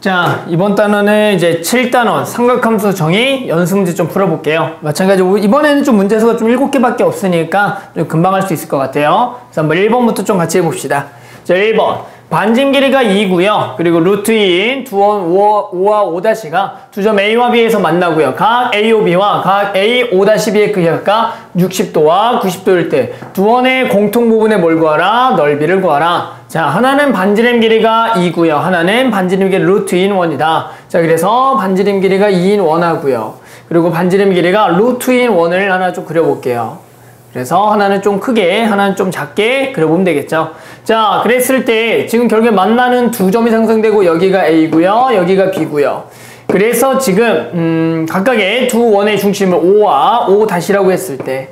자, 이번 단원은 이제 7단원 삼각함수 정의 연습 문제 좀 풀어볼게요. 마찬가지로 이번에는 좀 문제수가 좀 7개밖에 없으니까 좀 금방 할 수 있을 것 같아요. 그래서 한번 1번부터 좀 같이 해봅시다. 자, 1번. 반짐 길이가 2고요. 그리고 루트인 5와 5-가 두 점 A와 B에서 만나고요. 각 AOB와 각 A 5-B의 크기가 60도와 90도일 때 두 원의 공통 부분의 뭘 구하라? 넓이를 구하라. 자, 하나는 반지름 길이가 2고요. 하나는 반지름 길이 루트인 1이다. 자, 그래서 반지름 길이가 2인 1하고요. 그리고 반지름 길이가 루트인 1을 하나 좀 그려볼게요. 그래서 하나는 좀 크게, 하나는 좀 작게 그려보면 되겠죠. 자, 그랬을 때 지금 결국에 만나는 두 점이 상성되고 여기가 A고요. 여기가 B고요. 그래서 지금 각각의 두 원의 중심을 5와 5-라고 했을 때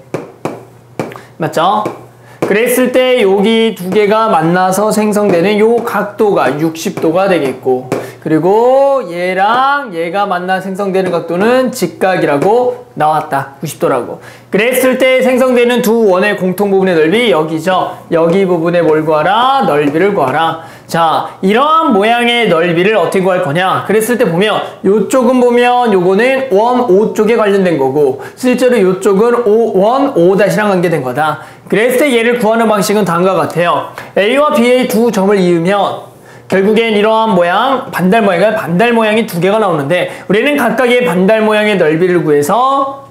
맞죠? 그랬을 때 여기 두 개가 만나서 생성되는 요 각도가 60도가 되겠고, 그리고 얘랑 얘가 만나 생성되는 각도는 직각이라고 나왔다. 90도라고. 그랬을 때 생성되는 두 원의 공통 부분의 넓이 여기죠. 여기 부분에 뭘 구하라? 넓이를 구하라. 자, 이러한 모양의 넓이를 어떻게 구할 거냐? 그랬을 때 보면 요쪽은 보면 요거는 원 5 쪽에 관련된 거고, 실제로 요쪽은 원 5-랑 관계된 거다. 그랬을 때 얘를 구하는 방식은 다음과 같아요. A와 B의 두 점을 이으면 결국엔 이러한 모양, 반달 모양이 두 개가 나오는데, 우리는 각각의 반달 모양의 넓이를 구해서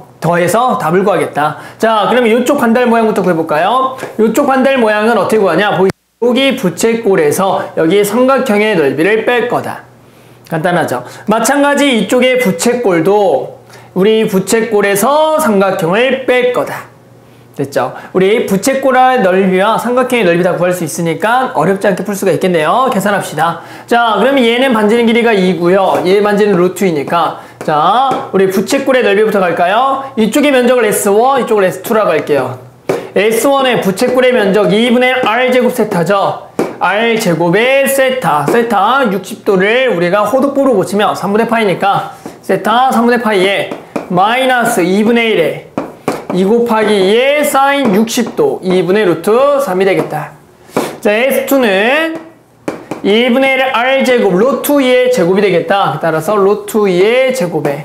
더해서 답을 구하겠다. 자, 그러면 이쪽 반달 모양부터 구해볼까요? 이쪽 반달 모양은 어떻게 구하냐? 여기 부채꼴에서 여기 삼각형의 넓이를 뺄 거다. 간단하죠? 마찬가지 이쪽의 부채꼴도 우리 부채꼴에서 삼각형을 뺄 거다. 됐죠? 우리 부채꼴의 넓이와 삼각형의 넓이 다 구할 수 있으니까 어렵지 않게 풀 수가 있겠네요. 계산합시다. 자, 그러면 얘는 반지름 길이가 2고요. 얘 반지름 루트이니까, 자, 우리 부채꼴의 넓이부터 갈까요? 이쪽의 면적을 S1, 이쪽을 S2라고 할게요. S1의 부채꼴의 면적 2분의 R제곱 세타죠. R제곱의 세타 60도를 우리가 호독보로 고치면 3분의 파이니까 세타 3분의 파이에 마이너스 2분의 1에 2 곱하기 2의 사인 60도 2분의 루트 3이 되겠다. 자, S2는 2분의 1의 R제곱 루트 2의 제곱이 되겠다. 따라서 루트 2의 제곱에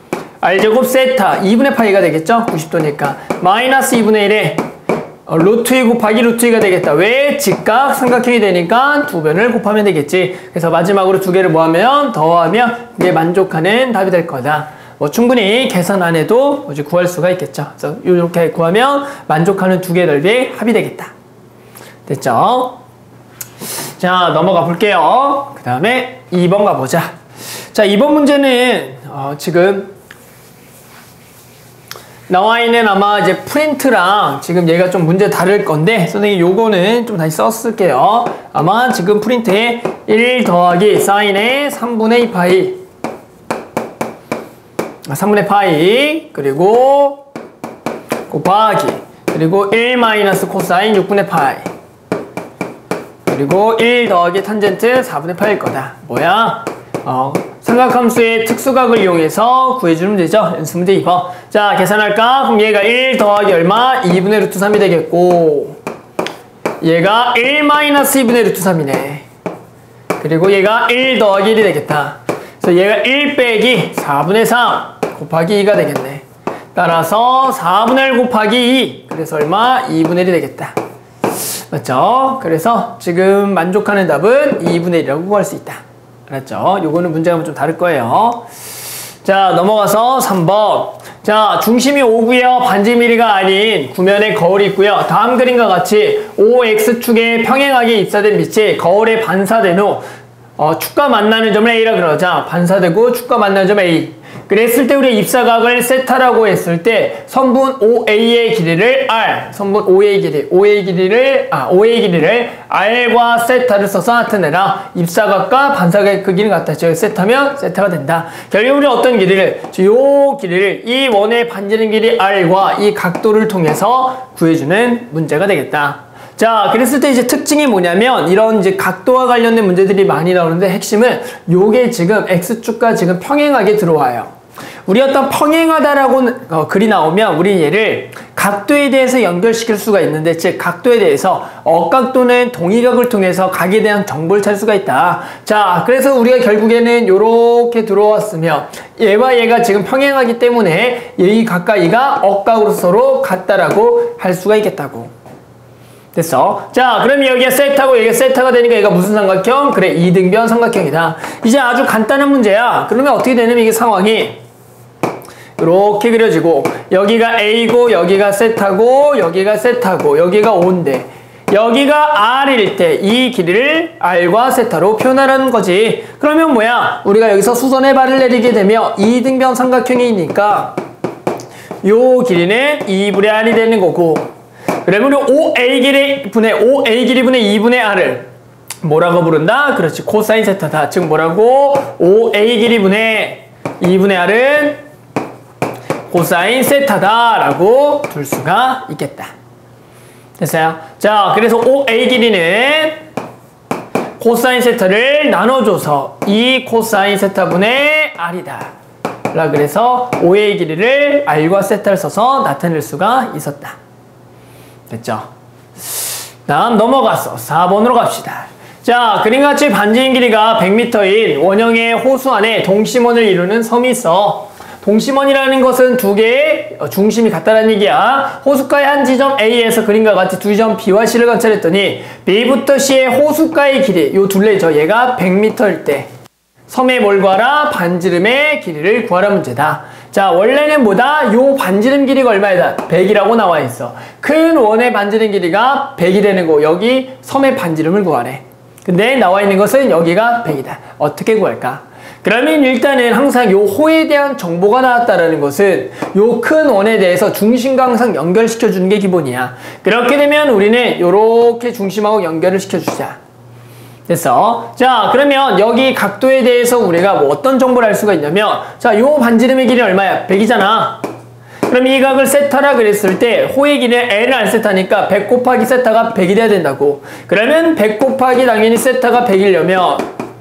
R제곱 세타 2분의 파이가 되겠죠? 90도니까 마이너스 2분의 1에 루트 2 곱하기 루트 2가 되겠다. 왜? 직각 삼각형이 되니까 두 변을 곱하면 되겠지. 그래서 마지막으로 두 개를 뭐하면 더하면 이게 만족하는 답이 될 거다. 뭐 충분히 계산 안 해도 이제 구할 수가 있겠죠. 그래서 이렇게 구하면 만족하는 두 개의 넓이의 합이 되겠다. 됐죠? 자, 넘어가 볼게요. 그 다음에 2번 가보자. 자, 2번 문제는 지금 나와 있는 아마 이제 프린트랑 지금 얘가 좀 문제 다를 건데, 선생님 요거는 좀 다시 썼을게요. 아마 지금 프린트에 1 더하기 사인의 3분의 2 파이 3분의 파이 그리고 곱하기 그리고 1 마이너스 코사인 6분의 파이 그리고 1 더하기 탄젠트 4분의 파이일 거다. 뭐야? 삼각함수의 특수각을 이용해서 구해주면 되죠. 연습 문제 2번. 자, 계산할까? 그럼 얘가 1 더하기 얼마? 2분의 루트 3이 되겠고, 얘가 1 마이너스 2분의 루트 3이네. 그리고 얘가 1 더하기 1이 되겠다. 그래서 얘가 1 빼기 4분의 3 곱하기 2가 되겠네. 따라서 4분의 1 곱하기 2. 그래서 얼마? 2분의 1이 되겠다. 맞죠? 그래서 지금 만족하는 답은 2분의 1이라고 구할 수 있다. 알았죠? 요거는 문제가 좀 다를 거예요. 자, 넘어가서 3번. 자, 중심이 5고요. 반지름 길이가 아닌 구면에 거울이 있고요. 다음 그림과 같이 OX축에 평행하게 입사된 빛이 거울에 반사된 후 축과 만나는 점을 A라 그러자. 반사되고 축과 만나는 점 A. 그랬을 때 우리 입사각을 세타라고 했을 때 선분 OA의 길이를 R, 선분 OA 길이를 R과 세타를 써서 나타내라. 입사각과 반사각의 크기는 같다. 즉 세타면 세타가 된다. 결국 우리 어떤 길이를, 요 길이를 이 원의 반지름 길이 R과 이 각도를 통해서 구해주는 문제가 되겠다. 자, 그랬을 때 이제 특징이 뭐냐면 이런 이제 각도와 관련된 문제들이 많이 나오는데 핵심은 요게 지금 X축과 지금 평행하게 들어와요. 우리 어떤 평행하다라고 글이 나오면 우리 얘를 각도에 대해서 연결시킬 수가 있는데, 즉 각도에 대해서 억각도는 동의각을 통해서 각에 대한 정보를 찾을 수가 있다. 자, 그래서 우리가 결국에는 이렇게 들어왔으면 얘와 얘가 지금 평행하기 때문에 이 각과 이가 억각으로 서로 같다라고 할 수가 있겠다고. 됐어. 자, 그럼 여기가 세타고 여기가 세타가 되니까 얘가 무슨 삼각형? 그래, 이등변 삼각형이다. 이제 아주 간단한 문제야. 그러면 어떻게 되냐면 이게 상황이 이렇게 그려지고, 여기가 A고 여기가 세타고 여기가 세타고 여기가 O인데, 여기가 R일 때 이 길이를 R과 세타로 표현하라는 거지. 그러면 뭐야? 우리가 여기서 수선의 발을 내리게 되면 이등변 삼각형이니까 요 길이는 2분의 R이 되는 거고, 그러면 우리 OA 길이 분의 2분의 R을 뭐라고 부른다? 그렇지, 코사인 세타다. 즉 뭐라고? OA 길이 분의 2분의 R은 코사인 세타다 라고 둘 수가 있겠다. 됐어요? 자, 그래서 OA 길이는 코사인 세타를 나눠줘서 2 코사인 세타분의 R이다 라, 그래서 OA 길이를 R과 세타를 써서 나타낼 수가 있었다. 됐죠? 다음 넘어가서 4번으로 갑시다. 자, 그림같이 반지름 길이가 100m인 원형의 호수 안에 동심원을 이루는 섬이 있어. 동심원이라는 것은 두 개의 중심이 같다는 얘기야. 호숫가의 한 지점 A에서 그림과 같이 두 지점 B와 C를 관찰했더니 B부터 C의 호숫가의 길이, 요 둘레죠. 얘가 100m일 때 섬에 뭘 구하라? 반지름의 길이를 구하라 문제다. 자, 원래는 뭐다? 요 반지름 길이가 얼마이다? 100이라고 나와 있어. 큰 원의 반지름 길이가 100이 되는 거, 여기 섬의 반지름을 구하래. 근데 나와 있는 것은 여기가 100이다. 어떻게 구할까? 그러면 일단은 항상 요 호에 대한 정보가 나왔다라는 것은 요 큰 원에 대해서 중심과 항상 연결시켜 주는 게 기본이야. 그렇게 되면 우리는 요렇게 중심하고 연결을 시켜주자. 됐어. 자, 그러면 여기 각도에 대해서 우리가 뭐 어떤 정보를 알 수가 있냐면, 자, 요 반지름의 길이 얼마야? 100이잖아. 그럼 이 각을 세타라 그랬을 때 호의 길이는 L을 안 세타니까 100 곱하기 세타가 100이 돼야 된다고. 그러면 100 곱하기 당연히 세타가 100이려면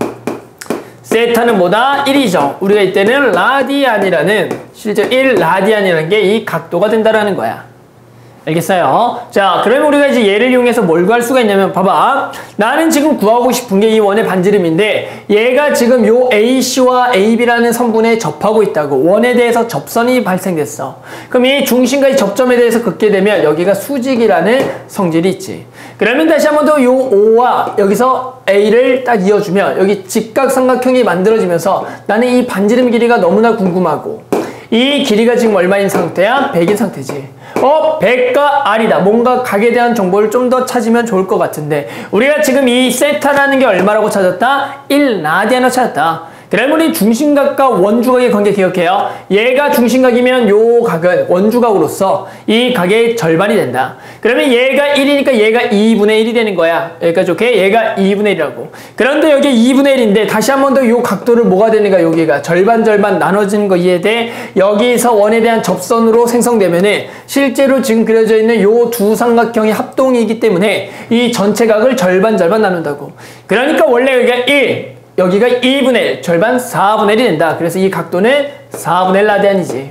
세타는 뭐다? 1이죠. 우리가 이때는 라디안이라는, 실제 1라디안이라는 게 이 각도가 된다라는 거야. 알겠어요? 자, 그러면 우리가 이제 얘를 이용해서 뭘 구할 수가 있냐면, 봐봐. 나는 지금 구하고 싶은 게 이 원의 반지름인데, 얘가 지금 요 AC와 AB라는 선분에 접하고 있다고. 원에 대해서 접선이 발생됐어. 그럼 이 중심과 이 접점에 대해서 긋게 되면 여기가 수직이라는 성질이 있지. 그러면 다시 한 번 더 요 O와 여기서 A를 딱 이어주면 여기 직각삼각형이 만들어지면서 나는 이 반지름 길이가 너무나 궁금하고, 이 길이가 지금 얼마인 상태야? 100인 상태지. 100과 R이다. 뭔가 각에 대한 정보를 좀 더 찾으면 좋을 것 같은데, 우리가 지금 이 세타라는 게 얼마라고 찾았다? 1라디안을 찾았다. 그러면 우리 중심각과 원주각의 관계 기억해요. 얘가 중심각이면 요 각은 원주각으로서 이 각의 절반이 된다. 그러면 얘가 1이니까 얘가 2분의 1이 되는 거야. 여기까지 오케이? 얘가 2분의 1이라고. 그런데 여기 2분의 1인데 다시 한 번 더 요 각도를 뭐가 되는가? 여기가 절반 나눠지는 거 이해돼? 여기서 원에 대한 접선으로 생성되면은 실제로 지금 그려져 있는 요 두 삼각형이 합동이기 때문에 이 전체 각을 절반 나눈다고. 그러니까 원래 여기가 1, 여기가 2분의 1, 절반 4분의 1이 된다. 그래서 이 각도는 4분의 1 라디안이지.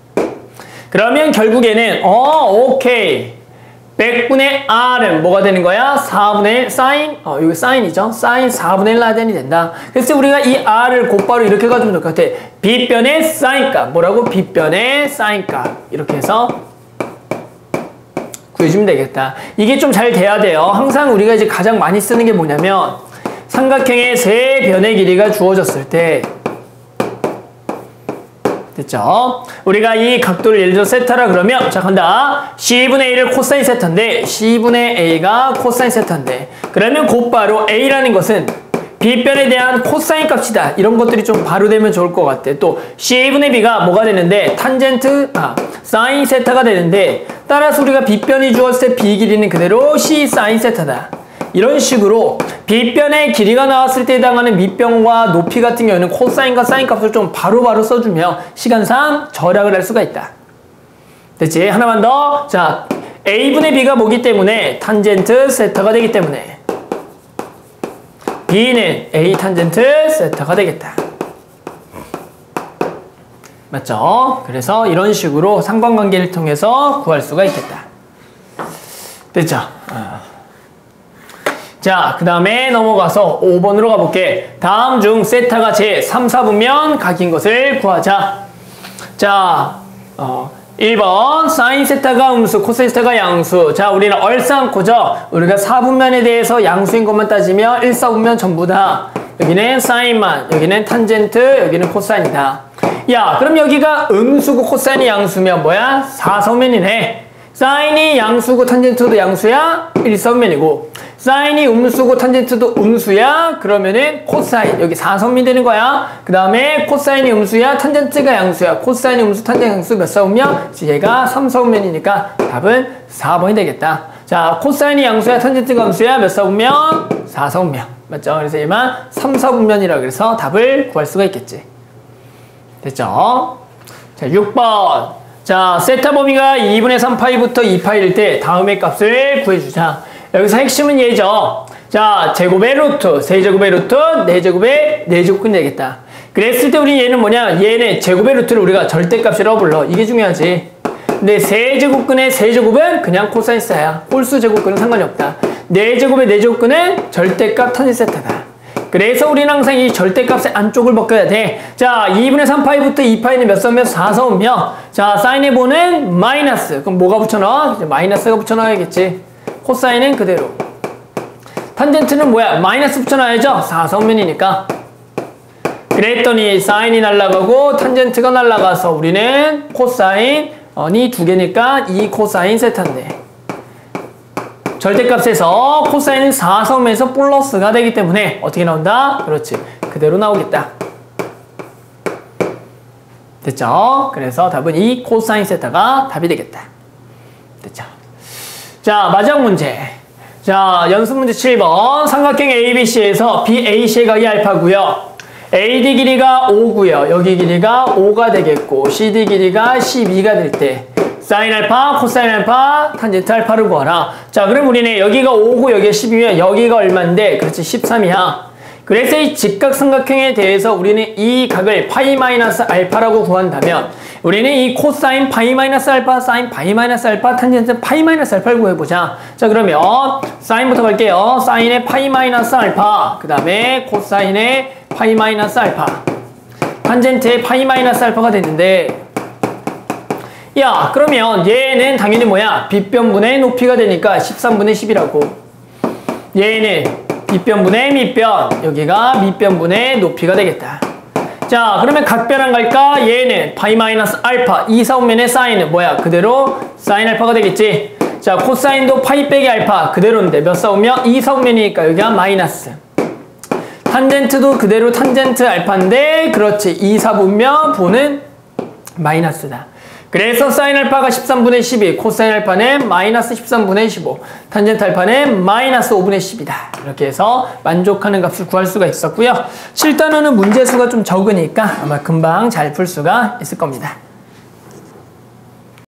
그러면 결국에는 오케이. 100분의 R은 뭐가 되는 거야? 4분의 1 사인, 여기 사인이죠. 사인 4분의 1 라디안이 된다. 그래서 우리가 이 R을 곧바로 이렇게 가지면 될 것 같아. B변의 사인값. 뭐라고? B변의 사인값. 이렇게 해서 구해주면 되겠다. 이게 좀 잘 돼야 돼요. 항상 우리가 이제 가장 많이 쓰는 게 뭐냐면, 삼각형의 세 변의 길이가 주어졌을 때, 됐죠? 우리가 이 각도를 예를 들어 세타라 그러면, 자, 간다. C분의 A를 코사인 세타인데, C분의 A가 코사인 세타인데, 그러면 곧바로 A라는 것은 B변에 대한 코사인 값이다. 이런 것들이 좀 바로 되면 좋을 것 같아. 또 C분의 B가 뭐가 되는데, 사인 세타가 되는데, 따라서 우리가 B변이 주었을 때 B 길이는 그대로 C 사인 세타다. 이런 식으로 B변의 길이가 나왔을 때 해당하는 밑변과 높이 같은 경우는 코사인과 사인 값을 좀 바로바로 써주면 시간상 절약을 할 수가 있다. 됐지? 하나만 더. 자, A분의 B가 뭐기 때문에 탄젠트 세타가 되기 때문에 B는 A 탄젠트 세타가 되겠다. 맞죠? 그래서 이런 식으로 상관관계를 통해서 구할 수가 있겠다. 됐죠? 자, 그 다음에 넘어가서 5번으로 가볼게. 다음 중 세타가 제 3, 4분면 각인 것을 구하자. 자, 1번 사인 세타가 음수, 코사인 세타가 양수. 자, 우리는 얼싸안고죠. 우리가 4분면에 대해서 양수인 것만 따지면 1, 4분면 전부 다 여기는 사인만, 여기는 탄젠트, 여기는 코사인이다. 야, 그럼 여기가 음수고 코사인이 양수면 뭐야? 4사분면이네. 사인이 양수고 탄젠트도 양수야? 1사분면이고 사인이 음수고 탄젠트도 음수야? 그러면은 코사인 여기 4사분면이 되는 거야. 그 다음에 코사인이 음수야? 탄젠트가 양수야? 코사인이 음수, 탄젠트 양수 몇 사분면? 얘가 3사분면이니까 답은 4번이 되겠다. 자, 코사인이 양수야? 탄젠트가 음수야? 몇 사분면? 4사분면. 맞죠? 그래서 얘만 3, 4분면이라 그래서 답을 구할 수가 있겠지. 됐죠? 자, 6번. 자, 세타 범위가 2분의 3파이부터 2파이일 때 다음의 값을 구해주자. 여기서 핵심은 얘죠. 자, 제곱의 루트, 세제곱의 루트, 네제곱의 네제곱근 되겠다. 그랬을 때 우리 얘는 뭐냐? 얘는 제곱의 루트를 우리가 절대값이라고 불러. 이게 중요하지. 근데 세제곱근의 세제곱은 그냥 코사인스야. 홀수 제곱근은 상관이 없다. 네제곱의 네제곱근은 절대값 탄젠 세타다. 그래서 우리는 항상 이 절대값의 안쪽을 벗겨야 돼. 자, 2분의 3파이부터 2파이는 몇 사분면? 4사분면. 자, 사인의 보는 마이너스. 그럼 뭐가 붙여넣어? 이제 마이너스가 붙여넣어야겠지. 코사인은 그대로. 탄젠트는 뭐야? 마이너스 붙여넣어야죠. 4사분면이니까. 그랬더니 사인이 날아가고 탄젠트가 날아가서 우리는 코사인이 두 개니까 2 코사인 세타인데. 절대값에서 코사인은 4사분면에서 플러스가 되기 때문에 어떻게 나온다? 그렇지. 그대로 나오겠다. 됐죠? 그래서 답은 2 코사인 세타가 답이 되겠다. 됐죠? 자, 마지막 문제. 자, 연습 문제 7번. 삼각형 ABC에서 BAC의 각이 알파고요. AD 길이가 5고요. 여기 길이가 5가 되겠고 CD 길이가 12가 될 때 사인 알파, 코사인 알파, 탄젠트 알파를 구하라. 자, 그럼 우리는 여기가 5고 여기가 10이면 여기가 얼마인데? 그렇지, 13이야. 그래서 이 직각삼각형에 대해서 우리는 이 각을 파이 마이너스 알파라고 구한다면 우리는 이 코사인 파이 마이너스 알파, 사인 파이 마이너스 알파, 탄젠트 파이 마이너스 알파를 구해보자. 자, 그러면 사인부터 갈게요. 사인의 파이 마이너스 알파, 그 다음에 코사인의 파이 마이너스 알파, 탄젠트의 파이 마이너스 알파가 됐는데, 야, 그러면 얘는 당연히 뭐야? 빗변분의 높이가 되니까 13분의 10이라고. 얘는 빗변분의 밑변, 여기가 밑변분의 높이가 되겠다. 자, 그러면 각변 안 갈까? 얘는 파이 마이너스 알파, 2사분면의 사인은 뭐야? 그대로 사인 알파가 되겠지. 자, 코사인도 파이 빼기 알파 그대로인데 몇 사분면? 2사분면이니까 여기가 마이너스. 탄젠트도 그대로 탄젠트 알파인데 그렇지, 2사분면 분은 마이너스다. 그래서 사인 알파가 13분의 12, 코사인 알파는 마이너스 13분의 15, 탄젠트 알파는 마이너스 5분의 10이다. 이렇게 해서 만족하는 값을 구할 수가 있었고요. 7단원은 문제수가 좀 적으니까 아마 금방 잘 풀 수가 있을 겁니다.